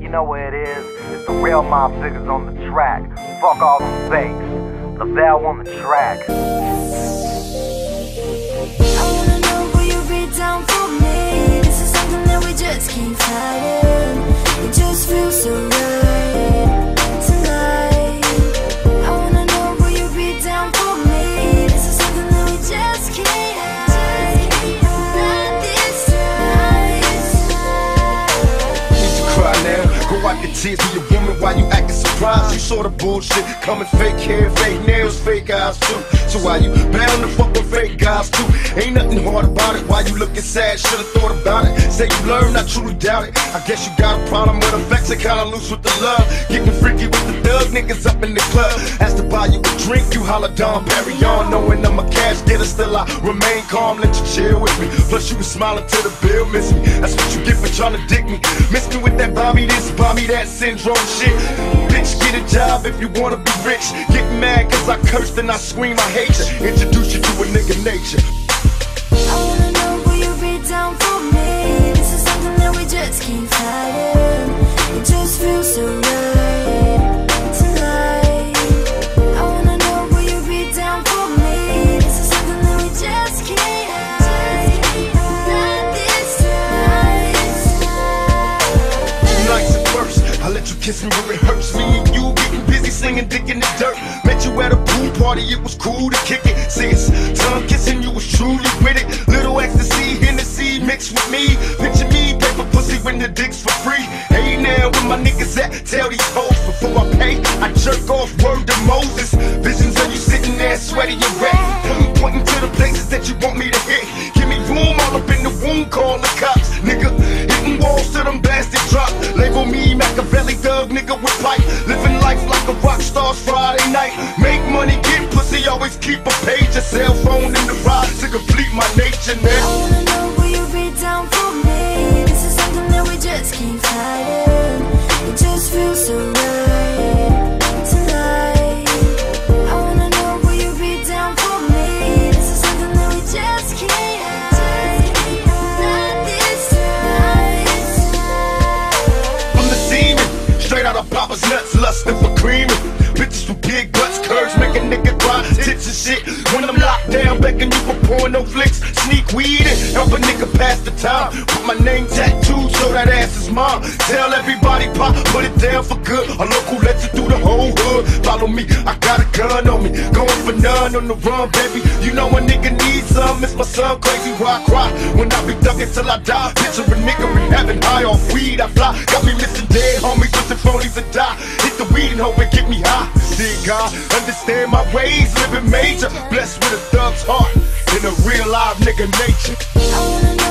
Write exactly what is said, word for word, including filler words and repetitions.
you know what it is? It's the real mob figures on the track. Fuck all them fakes. Lavelle on the track. I wanna know, will you be down for me? This is something that we just keep fighting. It just feels so right tonight. I wanna know, will you be down for me? This is something that we just can't hide. Not this time. Need to cry now. Go wipe your tears for your woman while you acting surprised. You saw the bullshit coming, fake hair, fake nails, fake eyes too. So why you bound to fuck with fake guys too? Ain't nothing hard about it. Why you looking sad? Should've thought about it. Say you learned, I truly doubt it. I guess you got a problem with affection, kinda loose with the love. Getting freaky with the thug niggas up in the club. Asked to buy you a drink, you holla Dom Perignon. Knowing I'm a cash getter, still I remain calm. Let you chill with me. Plus you was smiling to the bill, miss me. That's what you get for trying to dick me. Miss me with that bomby this, bomby that syndrome shit. Bitch, get a job if you wanna be rich. Get mad cause I cursed and I scream I hate you. Introduce you to a nigga nature. I wanna know, will you be down for me? This is something that we just keep fighting. It just feels so right tonight. I wanna know, will you be down for me? This is something that we just can't hide. Not this time. Nice at first, I let you kiss me where it hurts. Me and you getting busy singing dick in the dirt. Met you at a pool party, it was cool to kick it. See it's tongue kissing, you was truly with it. Little ecstasy, Hennessy mixed with me. Picture me, paper pussy when the dick's for free. Hey now, where my niggas at? Tell these hoes before I pay. I jerk off word to Moses. Visions of you sitting there sweaty and wet. Pointing, pointing to the places that you want me to hit. Give me room all up in the womb, call the cops. Nigga, hitting walls till them blasted drop. Label me Machiavelli thug, nigga with pipe. Living life like a rock star's Friday night. Make money, get pussy, always keep a page. A cell phone in the ride to complete my nature, man. I wanna know, will you be down for me? This is something that we just keep fighting. It just feels so right tonight. I wanna know, will you be down for me? This is something that we just can't hide. Not this time. I'm the semen, straight out of Papa's nuts, lusting for creaming. Bitches with big butts, curves, make a nigga cry, tits and shit. When I'm locked down, begging you for porno flicks, sneak weed in, help a nigga pass the time. Put my name tattooed so that ass is mine. Tell everybody pop, put it down for good. A local lets it through the whole hood. Follow me, I got a gun on me, going for none on the run, baby. You know a nigga needs some. It's my son, crazy why I cry when I be ducking till I die. Picture a nigga in heaven, high off weed. I fly, got me missing dead homies, twisting phonies and die. Hit the weed and hope it get me high. Dear God, understand my ways, living major, blessed with a thug's heart and a real live nigga nature. I wanna know